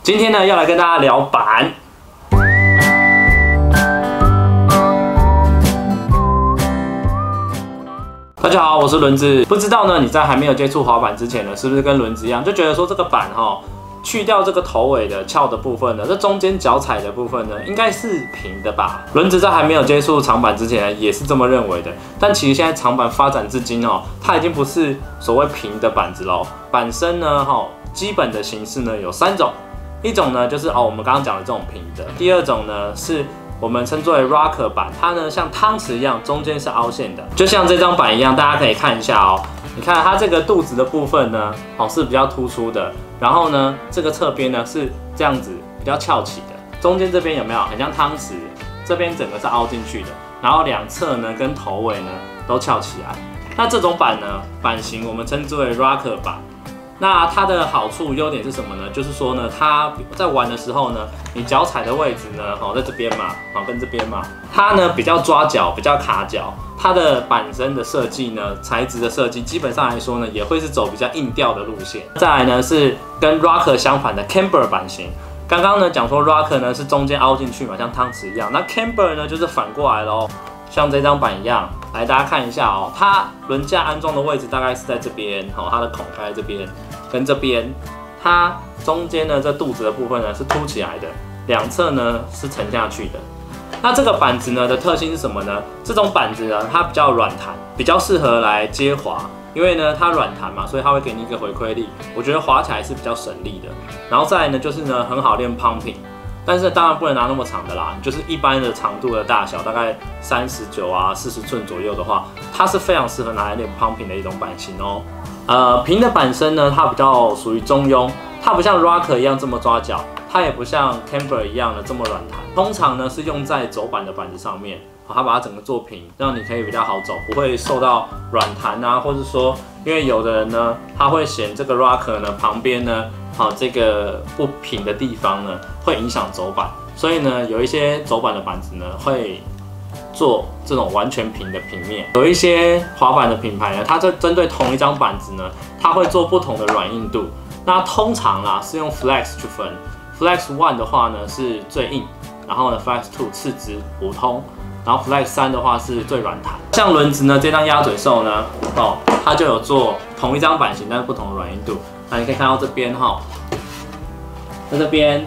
今天呢，要来跟大家聊板。大家好，我是轮子。不知道呢，你在还没有接触滑板之前呢，是不是跟轮子一样，就觉得说这个板去掉这个头尾的翘的部分呢，这中间脚踩的部分呢，应该是平的吧？轮子在还没有接触长板之前呢，也是这么认为的。但其实现在长板发展至今它已经不是所谓平的板子喽。板身呢，基本的形式呢有3种，一种呢就是我们刚刚讲的这种平的，第二种呢是我们称作为 rocker 板，它呢像汤匙一样，中间是凹陷的，就像这张板一样，大家可以看一下你看它这个肚子的部分呢，是比较突出的，然后呢这个侧边呢是这样子比较翘起的，中间这边有没有很像汤匙？这边整个是凹进去的，然后两侧呢跟头尾呢都翘起来。那这种板呢，板型我们称之为 rocker 板。那它的好处、优点是什么呢？就是说呢，它在玩的时候呢，你脚踩的位置呢，在这边嘛，跟这边嘛，它呢比较抓脚，比较卡脚。它的板身的设计呢，材质的设计，基本上来说呢，也会是走比较硬调的路线。再来呢是跟 rocker 相反的 camber 版型。刚刚呢讲说 rocker 呢是中间凹进去嘛，像汤匙一样。那 camber 呢就是反过来咯，像这张板一样。来，大家看一下它轮架安装的位置大概是在这边，它的孔开在这边，跟这边，它中间呢这肚子的部分呢是凸起来的，两侧呢是沉下去的。那这个板子呢的特性是什么呢？这种板子呢它比较软弹，比较适合来接滑，因为呢它软弹嘛，所以它会给你一个回馈力，我觉得滑起来是比较省力的。然后再来呢就是呢很好练 pumping。但是当然不能拿那么长的啦，就是一般的长度的大小，大概39啊40寸左右的话，它是非常适合拿来练 pumping 的一种板型平的板身呢，它比较属于中庸，它不像 rocker 一样这么抓脚，它也不像 camber 一样的这么软弹。通常呢是用在走板的板子上面，它把它整个做平，让你可以比较好走，不会受到软弹啊，或者说因为有的人呢，他会嫌这个 rocker 呢旁边呢。这个不平的地方呢，会影响走板，所以呢，有一些走板的板子呢，会做这种完全平的平面。有一些滑板的品牌呢，它针对同一张板子呢，它会做不同的软硬度。那通常啦是用 flex 去分 ，flex 1的话呢是最硬，然后呢 flex 2次之普通，然后 flex 3的话是最软弹。像轮子呢这张鸭嘴兽呢，它就有做同一张版型，但是不同的软硬度。那你可以看到这边在这边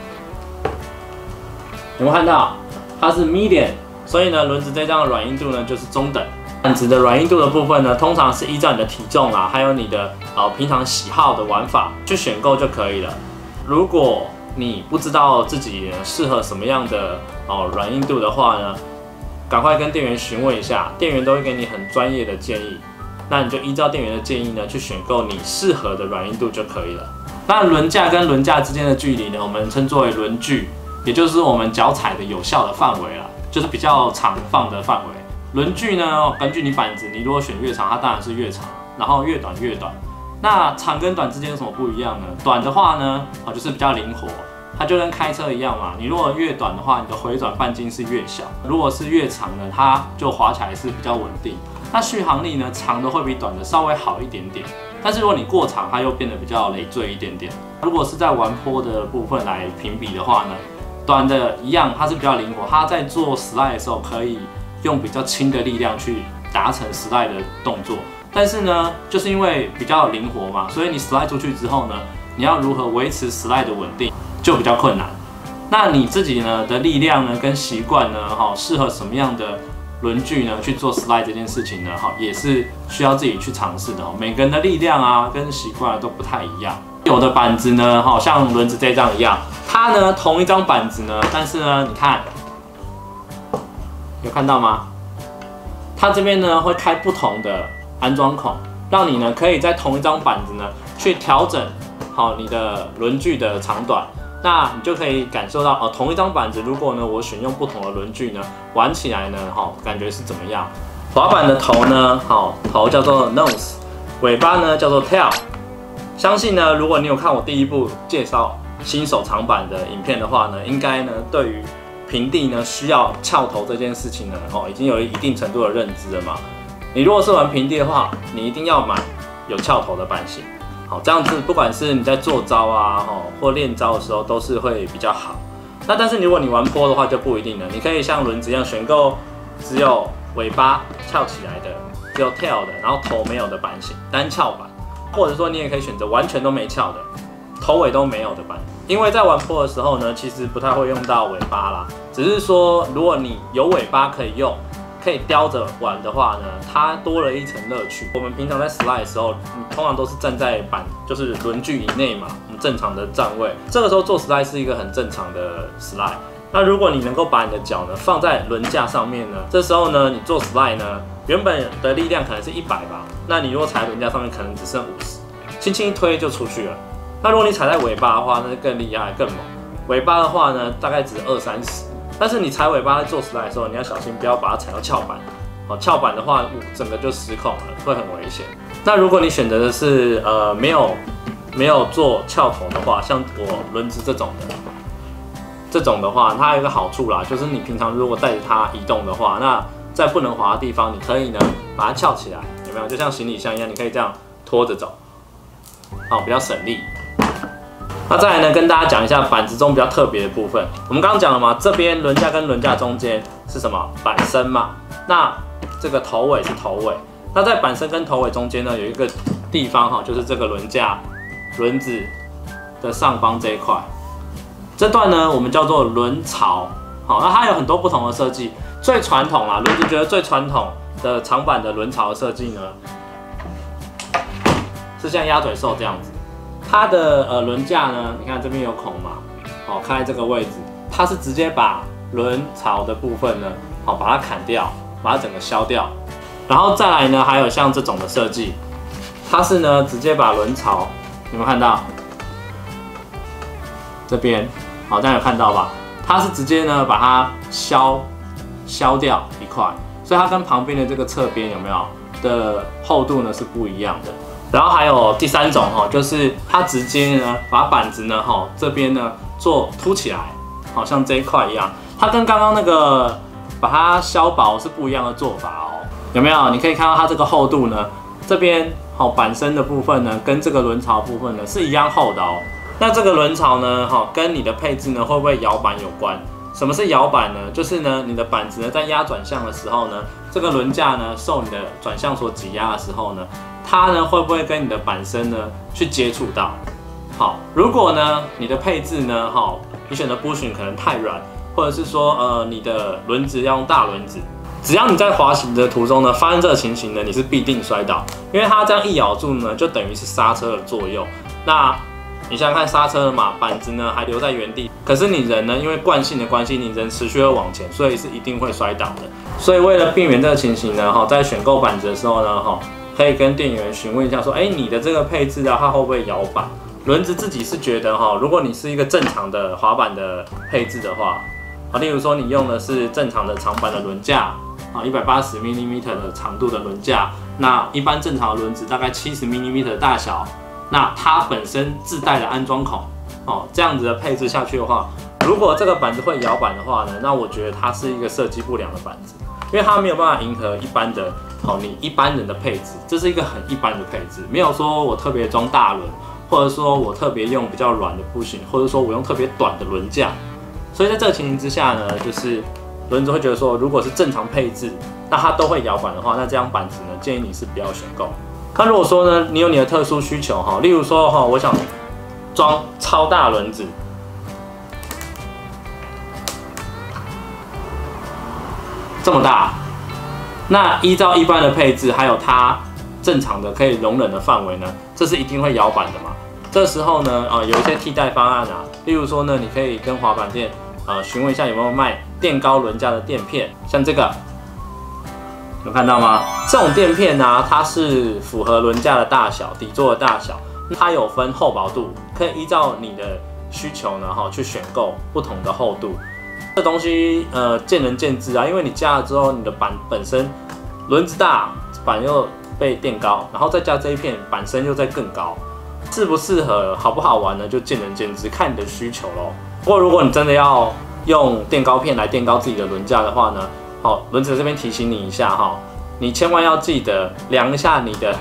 有没有看到？它是 medium， 所以呢，轮子这张的软硬度呢就是中等。板子的软硬度的部分呢，通常是依照你的体重啦，还有你的平常喜好的玩法去选购就可以了。如果你不知道自己适合什么样的软硬度的话呢，赶快跟店员询问一下，店员都会给你很专业的建议。那你就依照店员的建议呢，去选购你适合的软硬度就可以了。那轮架跟轮架之间的距离呢，我们称作为轮距，也就是我们脚踩的有效的范围啦，就是比较长放的范围。轮距呢，根据你板子，你如果选越长，它当然是越长，然后越短越短。那长跟短之间有什么不一样呢？短的话呢，就是比较灵活，它就跟开车一样嘛。你如果越短的话，你的回转半径是越小；如果是越长呢，它就滑起来是比较稳定。那续航力呢，长的会比短的稍微好一点点，但是如果你过长，它又变得比较累赘一点点。如果是在玩坡的部分来评比的话呢，短的一样，它是比较灵活，它在做 slide 的时候可以用比较轻的力量去达成 slide 的动作。但是呢，就是因为比较灵活嘛，所以你 slide 出去之后呢，你要如何维持 slide 的稳定就比较困难。那你自己呢的力量呢跟习惯呢，适合什么样的轮距呢去做 slide 这件事情呢，也是需要自己去尝试的。每个人的力量啊跟习惯都不太一样。有的板子呢，像轮子这张一样，它呢同一张板子呢，但是呢，你看，有看到吗？它这边呢会开不同的安装孔，让你呢可以在同一张板子呢去调整你的轮距的长短。那你就可以感受到同一张板子，如果呢我选用不同的轮距呢，玩起来呢感觉是怎么样？滑板的头呢，头叫做 nose， 尾巴呢叫做 tail。相信呢，如果你有看我第一部介绍新手长板的影片的话呢，应该呢对于平地呢需要翘头这件事情呢，已经有一定程度的认知了嘛。你如果是玩平地的话，你一定要买有翘头的板型。 好，这样子不管是你在做招啊，或练招的时候都是会比较好。那但是如果你玩坡的话就不一定了，你可以像轮子一样选购只有尾巴翘起来的，只有 tail 的，然后头没有的板型单翘板，或者说你也可以选择完全都没翘的，头尾都没有的板。因为在玩坡的时候呢，其实不太会用到尾巴啦，只是说如果你有尾巴可以用，可以叼着玩的话呢，它多了一层乐趣。我们平常在 slide 的时候，你通常都是站在板就是轮距以内嘛，我们正常的站位，这个时候做 slide 是一个很正常的 slide。那如果你能够把你的脚呢放在轮架上面呢，这时候呢你做 slide 呢，原本的力量可能是100吧，那你如果踩在轮架上面可能只剩50，轻轻一推就出去了。那如果你踩在尾巴的话，那就更厉害更猛。尾巴的话呢，大概只20-30，但是你踩尾巴在做 slide 的时候，你要小心不要把它踩到翘板。翘板的话，整个就失控了，会很危险。那如果你选择的是没有做翘头的话，像我轮子这种的话，它有一个好处啦，就是你平常如果带着它移动的话，那在不能滑的地方，你可以呢把它翘起来，有没有？就像行李箱一样，你可以这样拖着走，比较省力。那再来呢，跟大家讲一下板子中比较特别的部分。我们刚刚讲了嘛，这边轮架跟轮架中间是什么？板身嘛。那这个头尾是头尾。那在板身跟头尾中间呢，有一个地方就是这个轮子的上方这一块。这段呢，我们叫做轮槽。好，那它有很多不同的设计。最传统啦，轮子觉得最传统的长板的轮槽的设计呢，是像鸭嘴兽这样子。它的轮架呢，你看这边有孔嘛，开在这个位置，它是直接把轮槽的部分呢，把它砍掉，把它整个削掉。然后再来呢，还有像这种的设计，它是呢直接把轮槽，有没有看到？这边，好，大家有看到吧？它是直接呢把它削掉一块，所以它跟旁边的这个侧边有没有的厚度呢是不一样的。然后还有第3种就是它直接呢把板子呢这边呢做凸起来，好像这一块一样。它跟刚刚那个把它削薄是不一样的做法哦，有没有？你可以看到它这个厚度呢，这边板身的部分呢跟这个轮槽部分呢是一样厚的哦。那这个轮槽呢跟你的配置呢会不会摇板有关？什么是摇板呢？就是呢你的板子呢在压转向的时候呢，这个轮架呢受你的转向所挤压的时候呢，它呢会不会跟你的板身呢去接触到？好，如果呢你的配置呢你选的 bushing 可能太软，或者是说你的轮子要用大轮子，只要你在滑行的途中呢发生这个情形呢，你是必定摔倒，因为它这样一咬住呢，就等于是刹车的作用。那你想想看，刹车了嘛，板子呢还留在原地，可是你人呢因为惯性的关系，你人持续会往前，所以是一定会摔倒的。所以为了避免这个情形呢，在选购板子的时候呢，可以跟店员询问一下，说，你的这个配置啊，它会不会摇板？轮子自己是觉得如果你是一个正常的滑板的配置的话，例如说你用的是正常的长板的轮架，180 mm 的长度的轮架，那一般正常的轮子大概70 mm 的大小，那它本身自带的安装孔，这样子的配置下去的话，如果这个板子会摇板的话呢，那我觉得它是一个设计不良的板子，因为它没有办法迎合一般的。你一般人的配置，这是一个很一般的配置，没有说我特别装大轮，或者说我特别用比较软的 bushing， 或者说我用特别短的轮架。所以在这个情形之下呢，就是轮子会觉得说，如果是正常配置，那它都会摇板的话，那这样板子呢，建议你是不要选购。那如果说呢，你有你的特殊需求例如说我想装超大轮子，这么大。那依照一般的配置，还有它正常的可以容忍的范围呢，这是一定会摇板的嘛。这时候呢，有一些替代方案啊，例如说呢，你可以跟滑板店询问一下有没有卖垫高轮架的垫片，像这个，有看到吗？这种垫片呢，它是符合轮架的大小、底座的大小，它有分厚薄度，可以依照你的需求呢，去选购不同的厚度。这东西见仁见智啊，因为你加了之后，你的板本身轮子大，板又被垫高，然后再加这一片板身又再更高，适不适合、好不好玩呢，就见仁见智，看你的需求咯。不过如果你真的要用垫高片来垫高自己的轮架的话呢，轮子这边提醒你一下你千万要记得量一下你的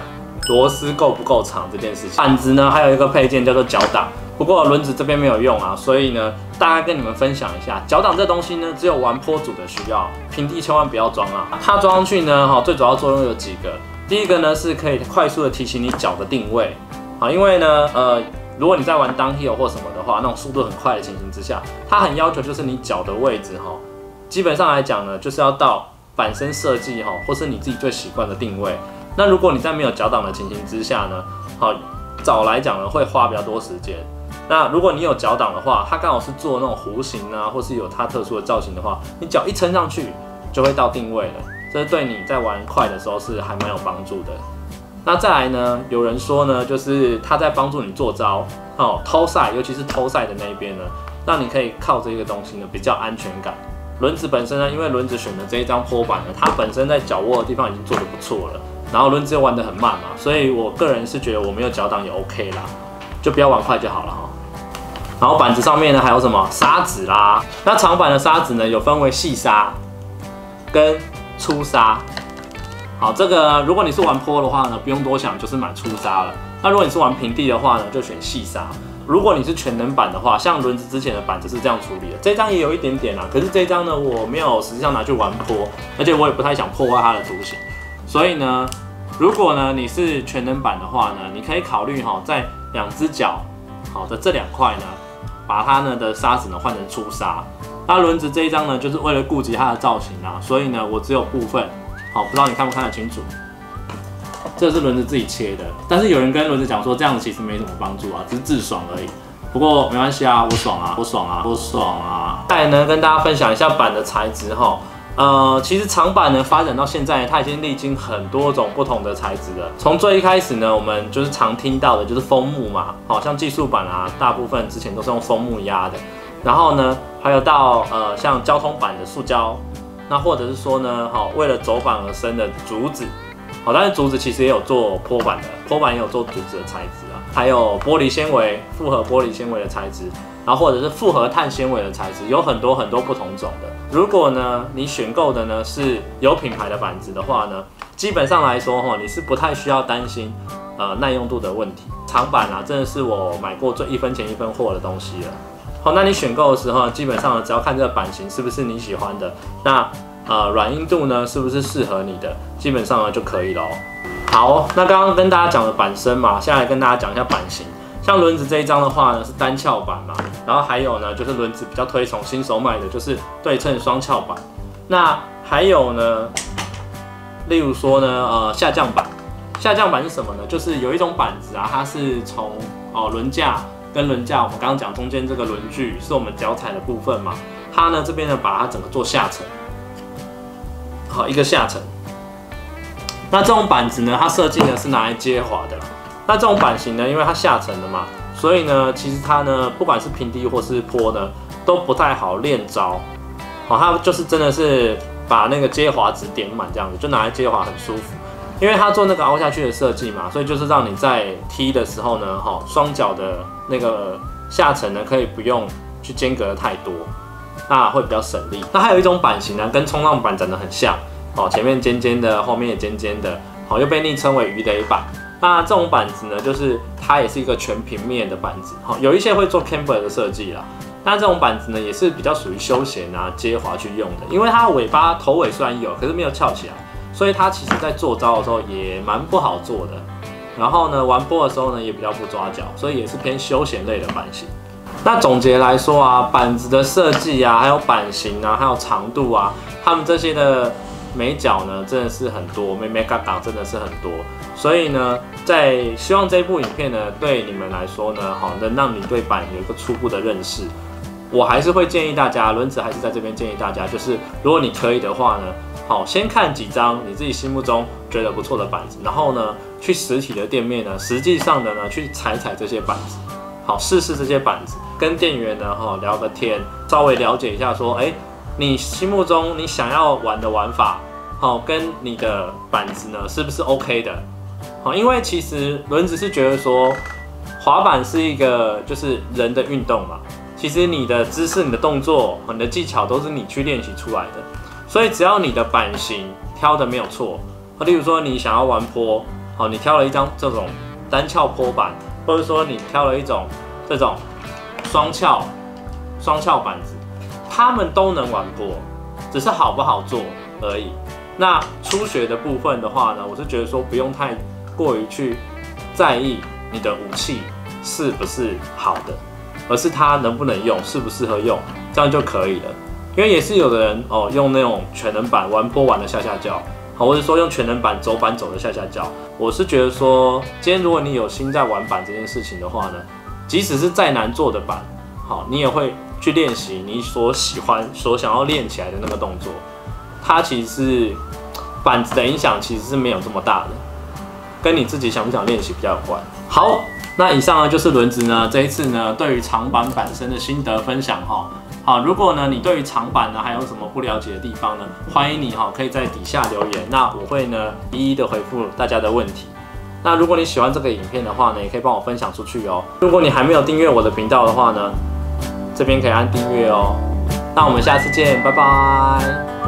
螺丝够不够长这件事情。板子呢，还有一个配件叫做脚挡，不过轮子这边没有用啊，所以呢，大概跟你们分享一下，脚挡这东西呢，只有玩坡组的需要，平地千万不要装啊。它装上去呢，最主要作用有几个，第一个呢是可以快速的提醒你脚的定位，因为呢，如果你在玩downhill或什么的话，那种速度很快的情形之下，它很要求就是你脚的位置基本上来讲呢，就是要到板身设计或是你自己最习惯的定位。那如果你在没有脚挡的情形之下呢，早来讲呢会花比较多时间。那如果你有脚挡的话，它刚好是做那种弧形啊，或是有它特殊的造型的话，你脚一撑上去就会到定位了，这对你在玩快的时候是还蛮有帮助的。那再来呢，有人说呢，就是它在帮助你做招偷赛，尤其是偷赛的那一边呢，让你可以靠这个东西呢比较安全感。轮子本身呢，因为轮子选的这一张坡板呢，它本身在脚握的地方已经做得不错了，然后轮子又玩得很慢嘛，所以我个人是觉得我没有脚挡也 OK 啦，就不要玩快就好了然后板子上面呢还有什么砂纸啦，那长板的砂纸呢有分为细砂跟粗砂。好，这个如果你是玩坡的话呢，不用多想，就是买粗砂了。那如果你是玩平地的话呢，就选细砂。如果你是全能板的话，像轮子之前的板子是这样处理的，这张也有一点点可是这张呢，我没有实际上拿去玩坡，而且我也不太想破坏它的图形。所以呢，如果呢你是全能板的话呢，你可以考虑在两只脚的这两块呢，把它呢的砂纸呢换成粗砂。那轮子这一张呢，就是为了顾及它的造型所以呢我只有部分。不知道你看不看得清楚？这是轮子自己切的，但是有人跟轮子讲说这样子其实没什么帮助只是自爽而已。不过没关系我爽我爽我爽再来呢，跟大家分享一下板的材质其实长板呢发展到现在，它已经历经很多种不同的材质了。从最一开始呢，我们就是常听到的就是枫木嘛，像技术板大部分之前都是用枫木压的。然后呢，还有到像交通板的塑胶。那或者是说呢，为了走板而生的竹子，但是竹子其实也有做坡板的，坡板也有做竹子的材质还有玻璃纤维、复合玻璃纤维的材质，然后或者是复合碳纤维的材质，有很多很多不同种的。如果呢你选购的呢是有品牌的板子的话呢，基本上来说你是不太需要担心耐用度的问题。长板真的是我买过最一分钱一分货的东西了。那你选购的时候，基本上只要看这个版型是不是你喜欢的，那软硬度呢是不是适合你的，基本上就可以了好，那刚刚跟大家讲的板身嘛，现在来跟大家讲一下版型。像轮子这一张的话呢是单翘板嘛，然后还有呢就是轮子比较推崇新手买的就是对称双翘板。那还有呢，例如说呢下降板。下降板是什么呢？就是有一种板子它是从轮架。跟轮架，我们刚刚讲中间这个轮距是我们脚踩的部分嘛，它呢这边呢把它整个做下沉，一个下沉。那这种板子呢，它设计呢是拿来接滑的。那这种板型呢，因为它下沉的嘛，所以呢其实它呢不管是平地或是坡呢，都不太好练招。它就是真的是把那个接滑值点满这样子，就拿来接滑很舒服。因为它做那个凹下去的设计嘛，所以就是让你在踢的时候呢，双脚的那个下沉呢，可以不用去间隔的太多，那会比较省力。那还有一种板型呢，跟冲浪板长得很像，前面尖尖的，后面也尖尖的，又被昵称为鱼雷板。那这种板子呢，就是它也是一个全平面的板子，有一些会做 camber 的设计啦。那这种板子呢，也是比较属于休闲接滑去用的，因为它尾巴头尾虽然有，可是没有翘起来。所以它其实在做招的时候也蛮不好做的，然后呢玩波的时候呢也比较不抓脚，所以也是偏休闲类的板型。那总结来说板子的设计还有版型还有长度它们这些的美角呢真的是很多，妹妹嘎嘎真的是很多。所以呢，在希望这部影片呢对你们来说呢能让你对板有一个初步的认识。我还是会建议大家，轮子还是在这边建议大家，就是如果你可以的话呢。先看几张你自己心目中觉得不错的板子，然后呢，去实体的店面呢，实际上的呢，去踩这些板子，试试这些板子，跟店员呢，聊个天，稍微了解一下说，你心目中你想要玩的玩法，跟你的板子呢是不是 OK 的？因为其实轮子是觉得说，滑板是一个就是人的运动嘛，其实你的姿势、你的动作、你的技巧都是你去练习出来的。所以只要你的版型挑的没有错，例如说你想要玩坡， 好，你挑了一张这种单翘坡板，或者说你挑了一种这种双翘板子，他们都能玩波，只是好不好做而已。那初学的部分的话呢，我是觉得说不用太过于去在意你的武器是不是好的，而是它能不能用，适不适合用，这样就可以了。因为也是有的人用那种全能板玩坡玩的下脚，或者说用全能板走板走的下脚。我是觉得说，今天如果你有心在玩板这件事情的话呢，即使是再难做的板，好，你也会去练习你所喜欢、所想要练起来的那个动作。它其实是板子的影响其实是没有这么大的，跟你自己想不想练习比较有关。好，那以上呢就是轮子呢这一次呢对于长板板身的心得分享哈。好，如果呢你对于长板呢还有什么不了解的地方呢，欢迎你可以在底下留言，那我会呢一一的回复大家的问题。那如果你喜欢这个影片的话呢，也可以帮我分享出去哦。如果你还没有订阅我的频道的话呢，这边可以按订阅哦。那我们下次见，拜拜。